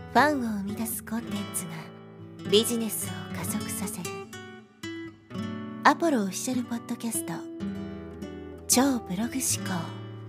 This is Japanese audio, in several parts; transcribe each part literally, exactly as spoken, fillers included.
ファンを生み出すコンテンツがビジネスを加速させるアポロオフィシャルポッドキャスト超ブログ思考。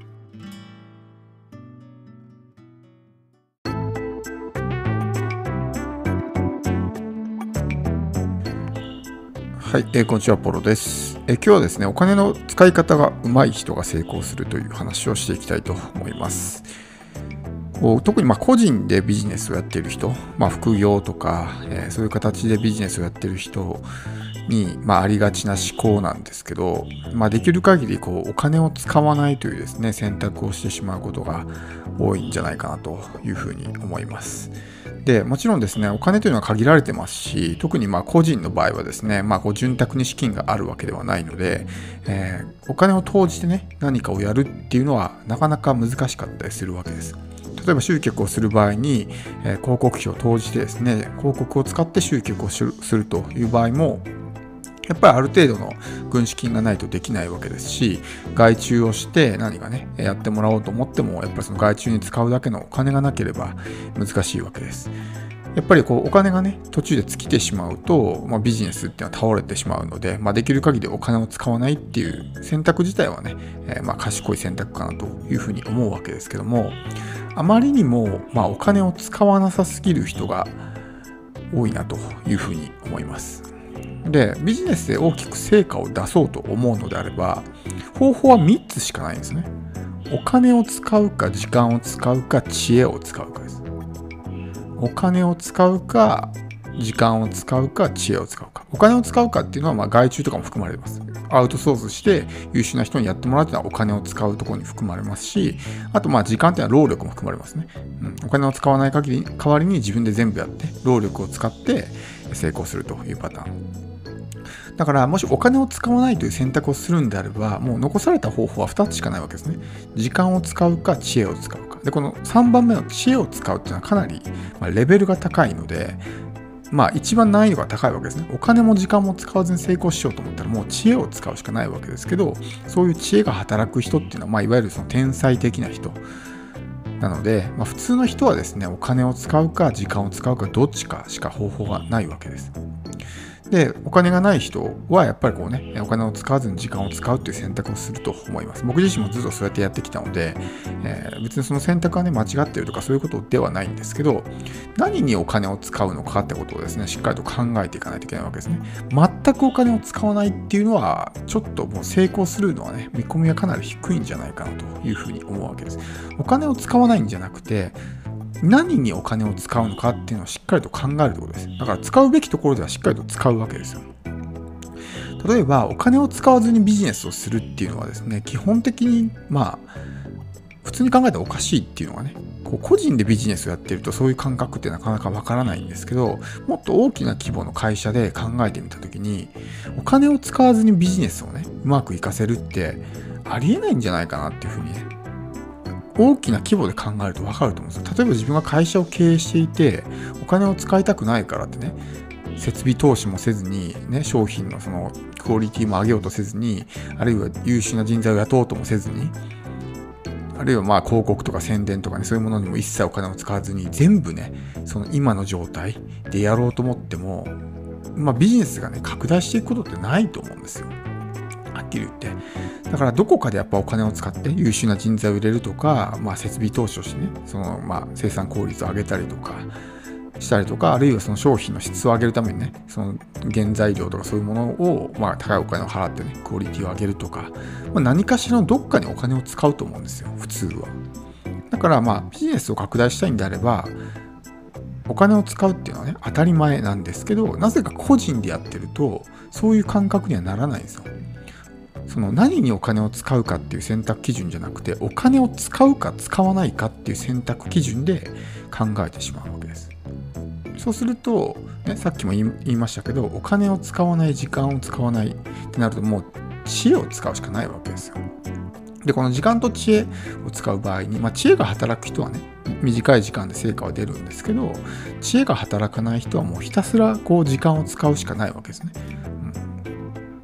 はい、えー、こんにちは、ポロです。えー、今日はですね、お金の使い方が上手い人が成功するという話をしていきたいと思います。こう特にまあ個人でビジネスをやっている人、まあ、副業とか、えー、そういう形でビジネスをやっている人に、まあ、ありがちな思考なんですけど、まあ、できる限りこうお金を使わないというですね、選択をしてしまうことが多いんじゃないかなというふうに思います。でもちろんですね、お金というのは限られてますし、特にまあ個人の場合はですね、まあ、こう潤沢に資金があるわけではないので、えー、お金を投じてね、何かをやるっていうのはなかなか難しかったりするわけです。例えば集客をする場合に、えー、広告費を投じてですね、広告を使って集客をするという場合も、やっぱりある程度の軍資金がないとできないわけですし、外注をして何かね、やってもらおうと思っても、やっぱりその外注に使うだけのお金がなければ難しいわけです。やっぱりこうお金がね、途中で尽きてしまうと、まあ、ビジネスっていうのは倒れてしまうので、まあ、できる限りお金を使わないっていう選択自体はね、えー、まあ賢い選択かなというふうに思うわけですけども、あまりにも、まあ、お金を使わなさすぎる人が多いなというふうに思います。で、ビジネスで大きく成果を出そうと思うのであれば、方法はみっつしかないんですね。お金を使うか、時間を使うか、知恵を使うかです。お金を使うか、時間を使うか、知恵を使うか。お金を使うかっていうのは、まあ外注とかも含まれてます。アウトソースして優秀な人にやってもらうっていうのはお金を使うところに含まれますし、あとまあ時間っていうのは労力も含まれますね。うん、お金を使わない限り、代わりに自分で全部やって、労力を使って成功するというパターン。だからもしお金を使わないという選択をするんであれば、もう残された方法はふたつしかないわけですね。時間を使うか、知恵を使うか。で、このさんばんめの知恵を使うっていうのはかなりレベルが高いので、まあ一番難易度が高いわけですね。お金も時間も使わずに成功しようと思ったらもう知恵を使うしかないわけですけど、そういう知恵が働く人っていうのは、まあいわゆるその天才的な人なので、まあ、普通の人はですね、お金を使うか時間を使うかどっちかしか方法がないわけです。で、お金がない人はやっぱりこうね、お金を使わずに時間を使うという選択をすると思います。僕自身もずっとそうやってやってきたので、えー、別にその選択はね、間違っているとかそういうことではないんですけど、何にお金を使うのかってことをですね、しっかりと考えていかないといけないわけですね。全くお金を使わないっていうのは、ちょっともう成功するのはね、見込みがかなり低いんじゃないかなというふうに思うわけです。お金を使わないんじゃなくて、何にお金を使うのかっていうのをしっかりと考えるところです。だから使うべきところではしっかりと使うわけですよ。例えばお金を使わずにビジネスをするっていうのはですね、基本的にまあ普通に考えたらおかしいっていうのがね、こう個人でビジネスをやっているとそういう感覚ってなかなかわからないんですけど、もっと大きな規模の会社で考えてみたときに、お金を使わずにビジネスをね、うまくいかせるってありえないんじゃないかなっていうふうにね、大きな規模で考えると分かると思うんですよ。例えば自分が会社を経営していて、お金を使いたくないからってね、設備投資もせずに、ね、商品のそのクオリティも上げようとせずに、あるいは優秀な人材を雇おうともせずに、あるいはまあ広告とか宣伝とかね、そういうものにも一切お金を使わずに、全部ね、その今の状態でやろうと思っても、まあビジネスがね、拡大していくことってないと思うんですよ。はっきり言って。だからどこかでやっぱお金を使って優秀な人材を入れるとか、まあ、設備投資をしてね、そのまあ生産効率を上げたりとかしたりとか、あるいはその商品の質を上げるためにね、その原材料とかそういうものをまあ高いお金を払ってね、クオリティを上げるとか、まあ、何かしらのどっかにお金を使うと思うんですよ、普通は。だからまあビジネスを拡大したいんであれば、お金を使うっていうのはね、当たり前なんですけど、なぜか個人でやってるとそういう感覚にはならないんですよ。その何にお金を使うかっていう選択基準じゃなくて、お金を使うか使わないかっていう選択基準で考えてしまうわけです。そうすると、ね、さっきも言いましたけど、お金を使わない、時間を使わないってなると、もう知恵を使うしかないわけですよ。で、この時間と知恵を使う場合に、まあ、知恵が働く人はね、短い時間で成果は出るんですけど、知恵が働かない人はもうひたすらこう時間を使うしかないわけですね。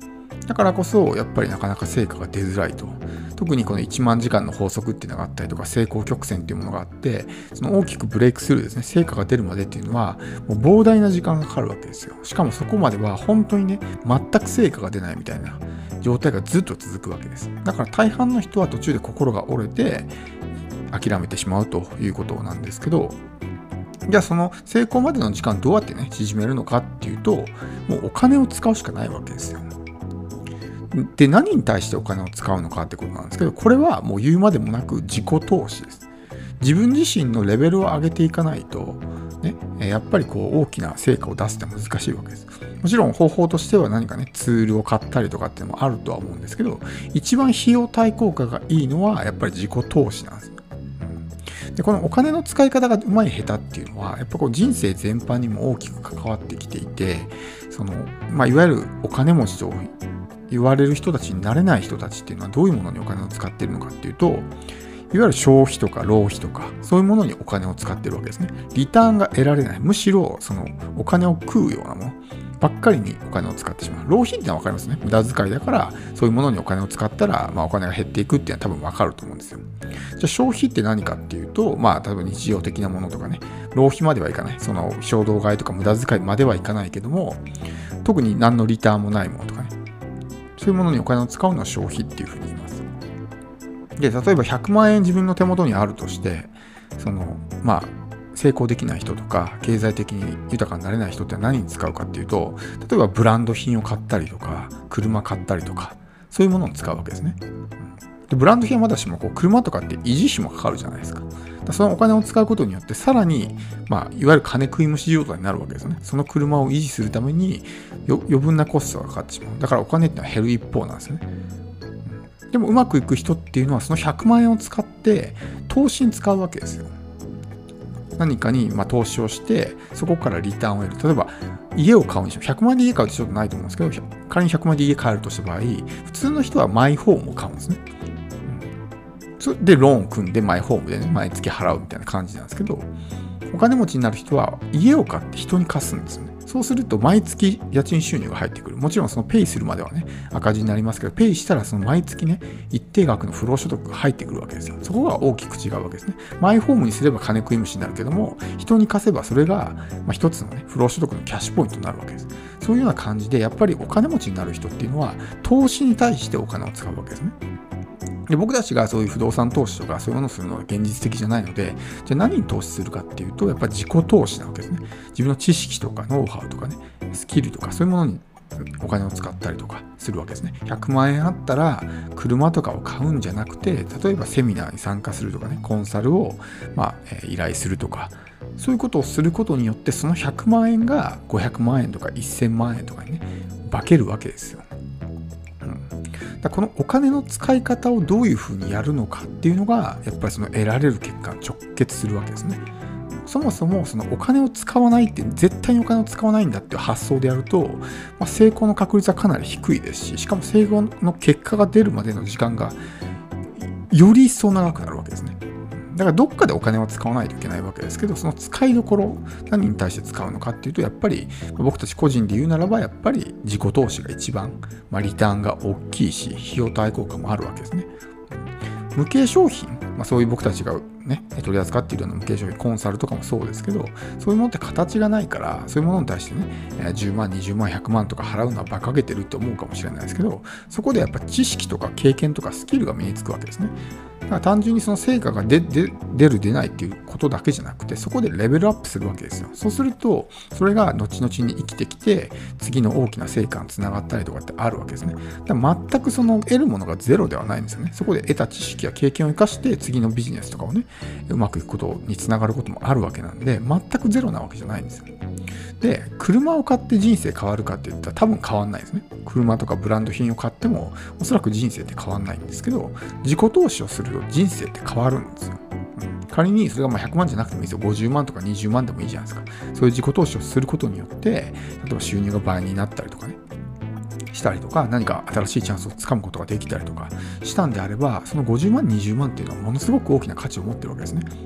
だからこそやっぱりなかなか成果が出づらいと。特にこのいちまん時間の法則っていうのがあったりとか、成功曲線っていうものがあって、その大きくブレイクスルーですね、成果が出るまでっていうのはもう膨大な時間がかかるわけですよ。しかもそこまでは本当にね、全く成果が出ないみたいな状態がずっと続くわけです。だから大半の人は途中で心が折れて諦めてしまうということなんですけど、じゃあその成功までの時間どうやってね縮めるのかっていうと、もうお金を使うしかないわけですよ。で、何に対してお金を使うのかってことなんですけど、これはもう言うまでもなく自己投資です。自分自身のレベルを上げていかないとね、やっぱりこう大きな成果を出すって難しいわけです。もちろん方法としては何かねツールを買ったりとかっていうのもあるとは思うんですけど、一番費用対効果がいいのはやっぱり自己投資なんです。で、このお金の使い方がうまい下手っていうのはやっぱこう人生全般にも大きく関わってきていて、その、まあ、いわゆるお金持ちと言われる人たちになれない人たちっていうのはどういうものにお金を使っているのかっていうと、いわゆる消費とか浪費とかそういうものにお金を使ってるわけですね。リターンが得られない、むしろそのお金を食うようなものばっかりにお金を使ってしまう。浪費ってのは分かりますね。無駄遣いだからそういうものにお金を使ったら、まあ、お金が減っていくっていうのは多分分かると思うんですよ。じゃあ消費って何かっていうと、まあ例えば日常的なものとかね、浪費まではいかない、その衝動買いとか無駄遣いまではいかないけども、特に何のリターンもないものとかね、そういうものにお金を使うのは消費っていうふうに言います。で、例えばひゃくまんえん自分の手元にあるとして、そのまあ成功できない人とか経済的に豊かになれない人って何に使うかっていうと、例えばブランド品を買ったりとか車買ったりとかそういうものを使うわけですね。でブランド品はまだしもこう車とかって維持費もかかるじゃないですか。だそのお金を使うことによってさらに、まあ、いわゆる金食い虫状態になるわけですね。その車を維持するためによ余分なコストがかかってしまう。だからお金ってのは減る一方なんですよね。でもうまくいく人っていうのはそのひゃくまんえんを使って投資に使うわけですよ。何かにまあ投資をしてそこからリターンを得る。例えば家を買うんでしょ。ひゃくまんで家買うとちょっとないと思うんですけど、仮にひゃくまんで家買えるとした場合、普通の人はマイホームを買うんですね。それでローン組んでマイホームでね毎月払うみたいな感じなんですけど、お金持ちになる人は家を買って人に貸すんですよね。そうすると毎月家賃収入が入ってくる。もちろんそのペイするまではね赤字になりますけど、ペイしたらその毎月ね一定額の不労所得が入ってくるわけですよ。そこが大きく違うわけですね。マイホームにすれば金食い虫になるけども、人に貸せばそれがまあ一つのね不労所得のキャッシュポイントになるわけです。そういうような感じでやっぱりお金持ちになる人っていうのは投資に対してお金を使うわけですね。で僕たちがそういう不動産投資とかそういうものをするのは現実的じゃないので、じゃあ何に投資するかっていうと、やっぱり自己投資なわけですね。自分の知識とかノウハウとかね、スキルとかそういうものにお金を使ったりとかするわけですね。ひゃくまんえんあったら車とかを買うんじゃなくて、例えばセミナーに参加するとかね、コンサルを、まあえー依頼するとか、そういうことをすることによってそのひゃくまんえんがごひゃくまんえんとかせんまんえんとかにね化けるわけですよ。だこのお金の使い方をどういうふうにやるのかっていうのがやっぱりその得られる結果に直結するわけですね。そもそもそのお金を使わないって絶対にお金を使わないんだっていう発想でやると、まあ、成功の確率はかなり低いですし、しかも成功の結果が出るまでの時間がより一層長くなるわけですね。だからどっかでお金を使わないといけないわけですけど、その使いどころ、何に対して使うのかっていうと、やっぱり僕たち個人で言うならば、やっぱり自己投資が一番、まあ、リターンが大きいし、費用対効果もあるわけですね。無形商品、まあ、そういう僕たちがね、取り扱っているような無形商品、コンサルとかもそうですけど、そういうものって形がないから、そういうものに対してね、じゅうまん、にじゅうまん、ひゃくまんとか払うのは馬鹿げてると思うかもしれないですけど、そこでやっぱ知識とか経験とかスキルが身につくわけですね。だから単純にその成果が出る出ないっていうことだけじゃなくて、そこでレベルアップするわけですよ。そうするとそれが後々に生きてきて次の大きな成果につながったりとかってあるわけですね。だから全くその得るものがゼロではないんですよね。そこで得た知識や経験を生かして次のビジネスとかをねうまくいくことにつながることもあるわけなんで、全くゼロなわけじゃないんですよ。で、車を買って人生変わるかって言ったら多分変わんないですね。車とかブランド品を買ってもおそらく人生って変わんないんですけど、自己投資をすると人生って変わるんですよ。うん、仮にそれがまあひゃくまんじゃなくてもいいですよ。ごじゅうまんとかにじゅうまんでもいいじゃないですか。そういう自己投資をすることによって、例えば収入が倍になったりとかね、したりとか、何か新しいチャンスをつかむことができたりとかしたんであれば、そのごじゅうまん、にじゅうまんっていうのはものすごく大きな価値を持ってるわけですね。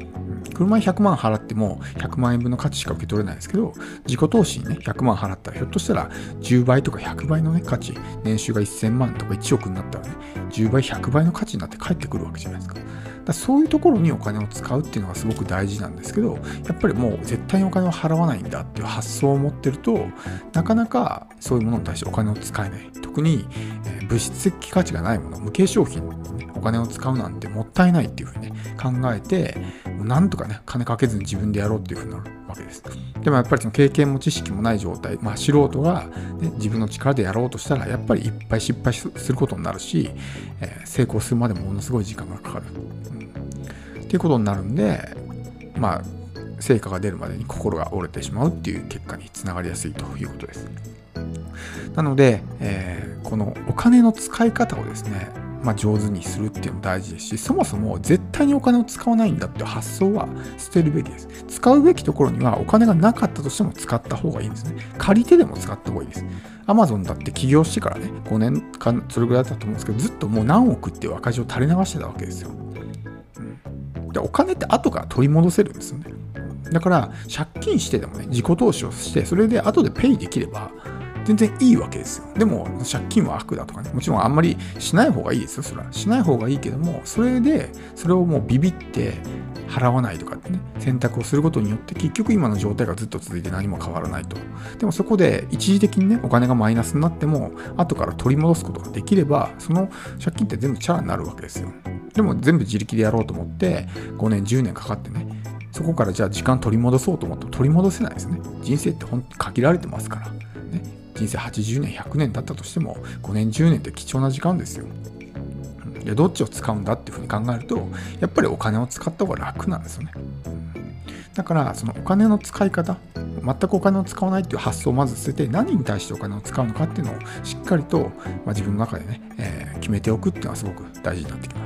車にひゃくまん払ってもひゃくまんえんぶんの価値しか受け取れないんですけど、自己投資にね、ひゃくまん払ったらひょっとしたらじゅうばいとかひゃくばいのね、価値、年収がせんまんとかいちおくになったらね、じゅうばい、ひゃくばいの価値になって帰ってくるわけじゃないですか。だからそういうところにお金を使うっていうのがすごく大事なんですけど、やっぱりもう絶対にお金を払わないんだっていう発想を持ってると、なかなかそういうものに対してお金を使えない。特に、えー、物質的価値がないもの、無形商品に、ね、お金を使うなんてもったいないっていうふうに、ね、考えて、もうなんとかね、金かけずに自分でやろうっていうふうになるわけです。でもやっぱりその経験も知識もない状態、まあ素人が、ね、自分の力でやろうとしたら、やっぱりいっぱい失敗することになるし、えー、成功するまでもものすごい時間がかかる。うん、っていうことになるんで、まあ、成果が出るまでに心が折れてしまうっていう結果につながりやすいということです。なので、えー、このお金の使い方をですね、まあ、上手にするっていうのも大事ですし、そもそも絶対にお金を使わないんだっていう発想は捨てるべきです。使うべきところにはお金がなかったとしても使った方がいいんですね。借りてでも使った方がいいです。アマゾンだって起業してからね、ごねんかんそれぐらいだったと思うんですけど、ずっともう何億っていう赤字を垂れ流してたわけですよ。うん、でお金って後から取り戻せるんですよね。だから借金してでもね、自己投資をして、それで後でペイできれば全然いいわけですよ。でも借金は悪だとかね、もちろんあんまりしない方がいいですよ。それはしない方がいいけども、それでそれをもうビビって払わないとかってね、選択をすることによって結局今の状態がずっと続いて何も変わらないと。でもそこで一時的にね、お金がマイナスになっても後から取り戻すことができれば、その借金って全部チャラになるわけですよ。でも全部自力でやろうと思ってごねんじゅうねんかかってね、そこからじゃあ時間取り戻そうと思っても取り戻せないですね。人生って本当に限られてますから。ね、人生はちじゅうねん、ひゃくねんだったとしてもごねん、じゅうねんって貴重な時間ですよ。でどっちを使うんだっていうふうに考えると、やっぱりお金を使った方が楽なんですよね。だからそのお金の使い方、全くお金を使わないっていう発想をまず捨てて、何に対してお金を使うのかっていうのをしっかりと、まあ、自分の中でね、えー、決めておくっていうのはすごく大事になってきます。